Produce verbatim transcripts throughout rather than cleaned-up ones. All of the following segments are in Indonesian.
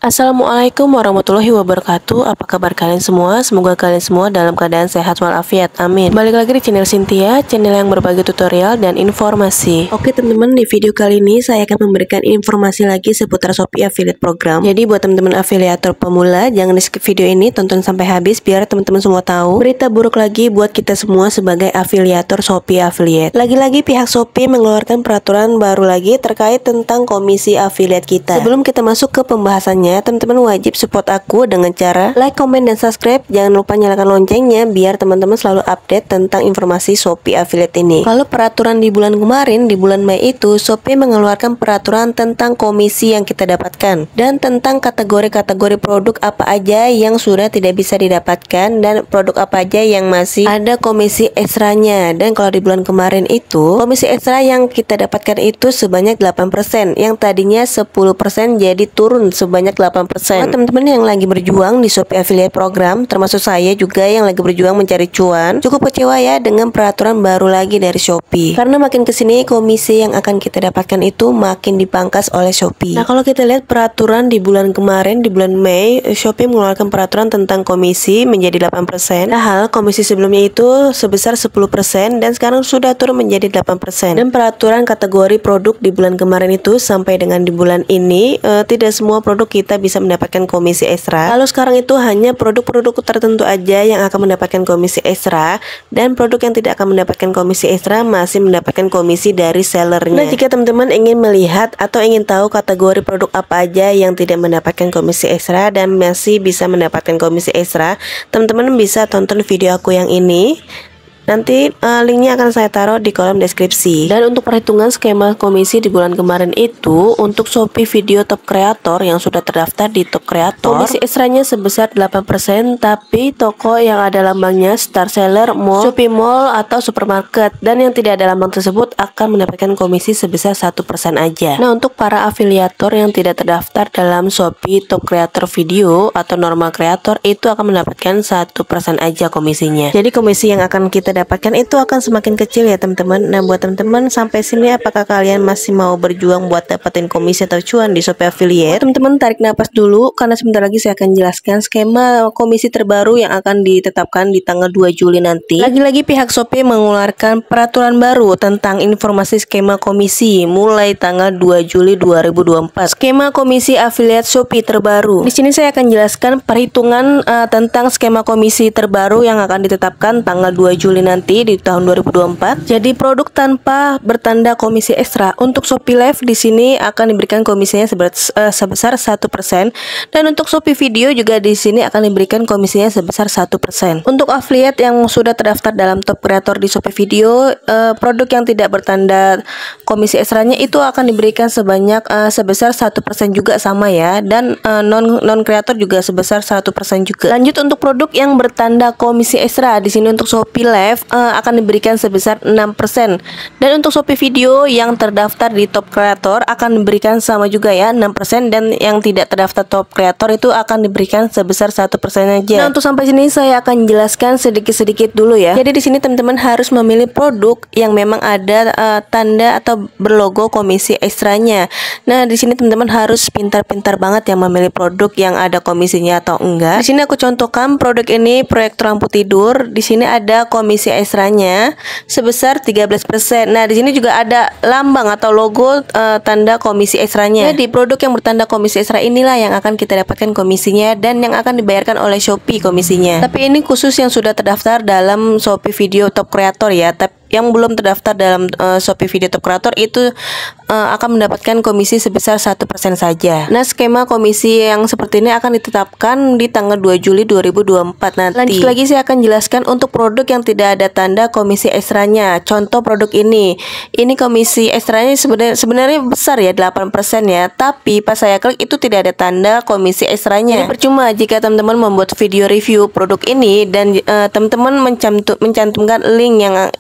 Assalamualaikum warahmatullahi wabarakatuh. Apa kabar kalian semua? Semoga kalian semua dalam keadaan sehat walafiat. Amin. Balik lagi di channel Cynthia, channel yang berbagi tutorial dan informasi. Oke teman-teman, di video kali ini saya akan memberikan informasi lagi seputar Shopee Affiliate Program. Jadi buat teman-teman afiliator pemula, jangan di skip video ini, tonton sampai habis biar teman-teman semua tahu berita buruk lagi buat kita semua sebagai afiliator Shopee Affiliate. Lagi-lagi pihak Shopee mengeluarkan peraturan baru lagi terkait tentang komisi affiliate kita. Sebelum kita masuk ke pembahasannya, teman-teman wajib support aku dengan cara like, comment, dan subscribe. Jangan lupa nyalakan loncengnya biar teman-teman selalu update tentang informasi Shopee Affiliate ini. Kalau peraturan di bulan kemarin, di bulan Mei itu, Shopee mengeluarkan peraturan tentang komisi yang kita dapatkan dan tentang kategori-kategori produk apa aja yang sudah tidak bisa didapatkan dan produk apa aja yang masih ada komisi ekstranya. Dan kalau di bulan kemarin itu, komisi ekstra yang kita dapatkan itu sebanyak delapan persen, yang tadinya sepuluh persen jadi turun sebanyak delapan persen. Buat teman-teman yang lagi berjuang di Shopee Affiliate Program, termasuk saya juga yang lagi berjuang mencari cuan, cukup kecewa ya dengan peraturan baru lagi dari Shopee. Karena makin kesini komisi yang akan kita dapatkan itu makin dipangkas oleh Shopee. Nah kalau kita lihat peraturan di bulan kemarin, di bulan Mei, Shopee mengeluarkan peraturan tentang komisi menjadi delapan persen. Padahal komisi sebelumnya itu sebesar sepuluh persen dan sekarang sudah turun menjadi delapan persen. Dan peraturan kategori produk di bulan kemarin itu sampai dengan di bulan ini, eh, tidak semua produk kita bisa mendapatkan komisi ekstra. Lalu sekarang itu hanya produk-produk tertentu aja yang akan mendapatkan komisi ekstra, dan produk yang tidak akan mendapatkan komisi ekstra masih mendapatkan komisi dari sellernya. Nah jika teman-teman ingin melihat atau ingin tahu kategori produk apa aja yang tidak mendapatkan komisi ekstra dan masih bisa mendapatkan komisi ekstra, teman-teman bisa tonton video aku yang ini. Nanti uh, linknya akan saya taruh di kolom deskripsi. Dan untuk perhitungan skema komisi di bulan kemarin itu, untuk Shopee Video Top Creator yang sudah terdaftar di Top Creator, komisi ekstranya sebesar delapan persen, tapi toko yang ada lambangnya Star Seller, Mall, Shopee Mall, atau supermarket, dan yang tidak ada lambang tersebut akan mendapatkan komisi sebesar satu persen aja. Nah untuk para afiliator yang tidak terdaftar dalam Shopee Top Creator Video atau Normal Creator, itu akan mendapatkan satu persen aja komisinya. Jadi komisi yang akan kita dapatkan itu akan semakin kecil ya teman-teman. Nah buat teman-teman sampai sini, apakah kalian masih mau berjuang buat dapetin komisi atau cuan di Shopee Affiliate? Teman-teman tarik napas dulu karena sebentar lagi saya akan jelaskan skema komisi terbaru yang akan ditetapkan di tanggal dua Juli nanti. Lagi-lagi pihak Shopee mengeluarkan peraturan baru tentang informasi skema komisi mulai tanggal dua Juli dua ribu dua puluh empat. Skema komisi affiliate Shopee terbaru. Di sini saya akan jelaskan perhitungan uh, tentang skema komisi terbaru yang akan ditetapkan tanggal dua Juli nanti di tahun dua ribu dua puluh empat. Jadi produk tanpa bertanda komisi ekstra untuk Shopee Live di sini akan diberikan komisinya sebesar satu persen, dan untuk Shopee Video juga di sini akan diberikan komisinya sebesar satu persen. Untuk affiliate yang sudah terdaftar dalam Top Creator di Shopee Video, eh, produk yang tidak bertanda komisi ekstranya itu akan diberikan sebanyak eh, sebesar satu persen juga sama ya, dan eh, non non creator juga sebesar satu persen juga. Lanjut untuk produk yang bertanda komisi ekstra di sini untuk Shopee Live Uh, akan diberikan sebesar enam persen, dan untuk Shopee Video yang terdaftar di Top Creator akan diberikan sama juga ya enam persen, dan yang tidak terdaftar Top Creator itu akan diberikan sebesar satu persen aja. Nah untuk sampai sini saya akan jelaskan sedikit-sedikit dulu ya. Jadi di sini teman-teman harus memilih produk yang memang ada uh, tanda atau berlogo komisi ekstranya. Nah di sini teman-teman harus pintar-pintar banget yang memilih produk yang ada komisinya atau enggak. Di sini aku contohkan produk ini, proyektor lampu tidur. Di sini ada komisi ekstranya sebesar tiga belas persen. Nah, di sini juga ada lambang atau logo uh, tanda komisi ekstranya. Jadi produk yang bertanda komisi ekstra inilah yang akan kita dapatkan komisinya dan yang akan dibayarkan oleh Shopee komisinya. Tapi ini khusus yang sudah terdaftar dalam Shopee Video Top Creator ya. Tapi yang belum terdaftar dalam uh, Shopee Video Top Creator itu uh, akan mendapatkan komisi sebesar satu persen saja. Nah skema komisi yang seperti ini akan ditetapkan di tanggal dua Juli dua ribu dua puluh empat nanti. Lanjut lagi saya akan jelaskan untuk produk yang tidak ada tanda komisi ekstranya. Contoh produk ini, ini komisi ekstranya sebenarnya sebenarnya besar ya, delapan persen ya, tapi pas saya klik itu tidak ada tanda komisi ekstranya. Jadi percuma jika teman-teman membuat video review produk ini dan uh, teman-teman mencantum, mencantumkan link yang yang ada di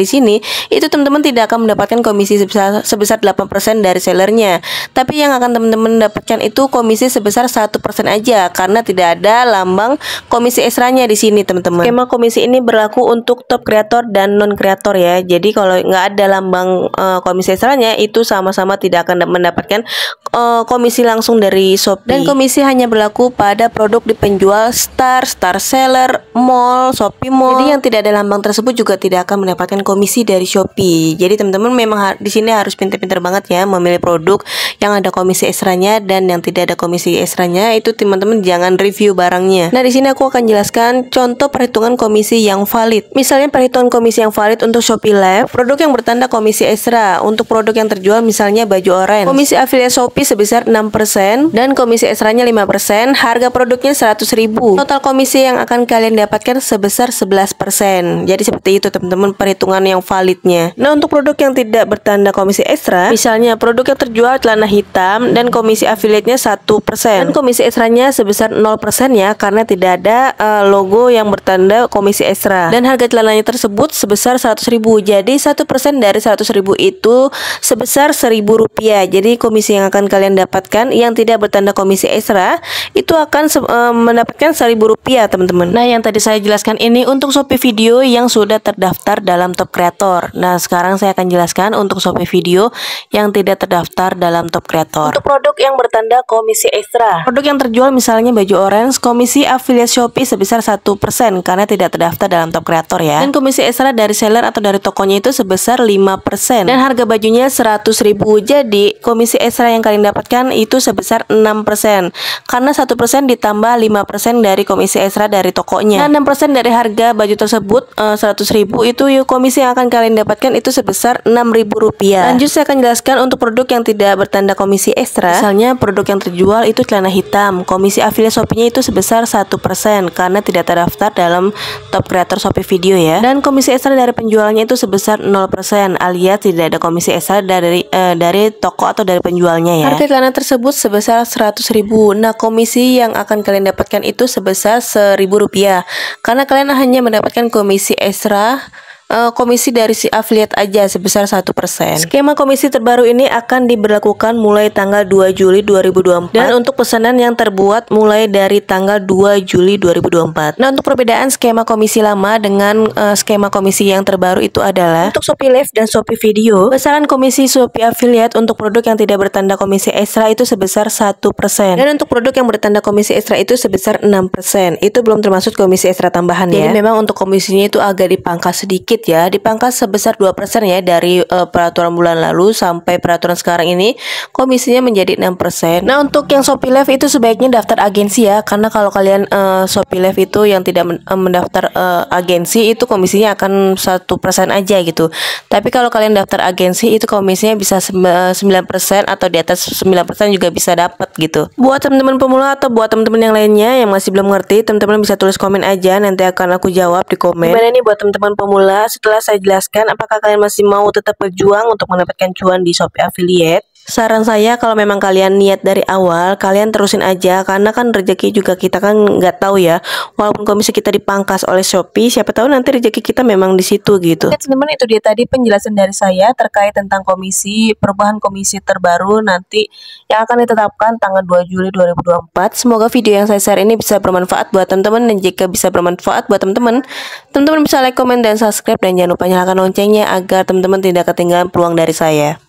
sini, itu teman-teman tidak akan mendapatkan komisi sebesar sebesar delapan persen dari sellernya. Tapi yang akan teman-teman dapatkan itu komisi sebesar satu persen aja, karena tidak ada lambang komisi ekstranya di sini, teman-teman. Skema komisi ini berlaku untuk top kreator dan non kreator ya. Jadi kalau nggak ada lambang uh, komisi ekstranya, itu sama-sama tidak akan mendapatkan uh, komisi langsung dari Shopee. Dan komisi hanya berlaku pada produk di penjual Star, Star Seller, Mall, Shopee Mall. Jadi yang tidak ada lambang tersebut juga tidak akan mendapatkan komisi dari Shopee. Jadi teman-teman memang di sini harus pintar-pintar banget ya memilih produk yang ada komisi ekstranya dan yang tidak ada komisi ekstranya. Itu teman-teman jangan review barangnya. Nah, di sini aku akan jelaskan contoh perhitungan komisi yang valid. Misalnya perhitungan komisi yang valid untuk Shopee Live, produk yang bertanda komisi ekstra. Untuk produk yang terjual misalnya baju orange, komisi afiliat Shopee sebesar enam persen dan komisi ekstranya lima persen. Harga produknya seratus ribu. Total komisi yang akan kalian dapatkan sebesar sebelas persen. Jadi seperti itu teman-teman perhitungan yang validnya. Nah, untuk produk yang tidak bertanda komisi ekstra, misalnya produk yang terjual celana hitam dan komisi afiliatnya satu persen dan komisi ekstranya sebesar nol persen ya, karena tidak ada uh, logo yang bertanda komisi ekstra. Dan harga celananya tersebut sebesar seratus ribu. Jadi satu persen dari seratus ribu itu sebesar seribu rupiah. Jadi komisi yang akan kalian dapatkan yang tidak bertanda komisi ekstra itu akan uh, mendapatkan seribu rupiah, teman-teman. Nah, yang tadi saya jelaskan ini untuk Shopee Video yang sudah terdaftar dalam Top Creator. Nah, sekarang saya akan jelaskan untuk Shopee Video yang tidak terdaftar dalam Top Creator. Untuk produk yang bertanda komisi ekstra, produk yang terjual misalnya baju orange, komisi afiliat Shopee sebesar satu persen karena tidak terdaftar dalam Top Creator ya. Dan komisi ekstra dari seller atau dari tokonya itu sebesar lima persen dan harga bajunya seratus ribu. Jadi komisi ekstra yang kalian dapatkan itu sebesar enam persen karena satu persen ditambah lima persen dari komisi ekstra dari tokonya. Nah, enam persen dari harga baju tersebut uh, seratus ribu itu yuk komisi yang akan kalian dapatkan itu sebesar enam ribu rupiah. Lanjut saya akan jelaskan untuk produk yang tidak bertanda komisi ekstra. Misalnya produk yang terjual itu celana hitam, komisi afiliat Shopee-nya itu sebesar satu persen karena tidak terdaftar dalam Top Creator Shopee Video ya. Dan komisi ekstra dari penjualnya itu sebesar nol persen alias tidak ada komisi ekstra dari uh, dari toko atau dari penjualnya ya. Harga celana tersebut sebesar seratus ribu. Nah, komisi yang akan kalian dapatkan itu sebesar seribu rupiah karena kalian hanya mendapatkan komisi ekstra Uh, komisi dari si afiliat aja sebesar satu persen. Skema komisi terbaru ini akan diberlakukan mulai tanggal dua Juli dua ribu dua puluh empat dan untuk pesanan yang terbuat mulai dari tanggal dua Juli dua ribu dua puluh empat. Nah, untuk perbedaan skema komisi lama dengan uh, skema komisi yang terbaru itu adalah untuk Shopee Live dan Shopee Video, besaran komisi Shopee afiliat untuk produk yang tidak bertanda komisi ekstra itu sebesar satu persen dan untuk produk yang bertanda komisi ekstra itu sebesar enam persen. Itu belum termasuk komisi ekstra tambahan ya. Jadi memang untuk komisinya itu agak dipangkas sedikit ya, dipangkas sebesar dua persen ya dari uh, peraturan bulan lalu sampai peraturan sekarang ini komisinya menjadi enam persen. Nah, untuk yang Shopee Live itu sebaiknya daftar agensi ya, karena kalau kalian uh, Shopee Live itu yang tidak men uh, mendaftar uh, agensi itu komisinya akan satu persen aja gitu. Tapi kalau kalian daftar agensi itu komisinya bisa sembilan persen atau di atas sembilan persen juga bisa dapat gitu. Buat teman-teman pemula atau buat teman-teman yang lainnya yang masih belum ngerti, teman-teman bisa tulis komen aja, nanti akan aku jawab di komen. Gimana nih buat teman-teman pemula? Setelah saya jelaskan, apakah kalian masih mau tetap berjuang untuk mendapatkan cuan di Shopee Affiliate? Saran saya kalau memang kalian niat dari awal, kalian terusin aja karena kan rezeki juga kita kan nggak tahu ya. Walaupun komisi kita dipangkas oleh Shopee, siapa tahu nanti rezeki kita memang di situ gitu. Ya, teman-teman, itu dia tadi penjelasan dari saya terkait tentang komisi, perubahan komisi terbaru nanti yang akan ditetapkan tanggal dua Juli dua ribu dua puluh empat. Semoga video yang saya share ini bisa bermanfaat buat teman-teman, dan jika bisa bermanfaat buat teman-teman, teman-teman bisa like, komen, dan subscribe, dan jangan lupa nyalakan loncengnya agar teman-teman tidak ketinggalan peluang dari saya.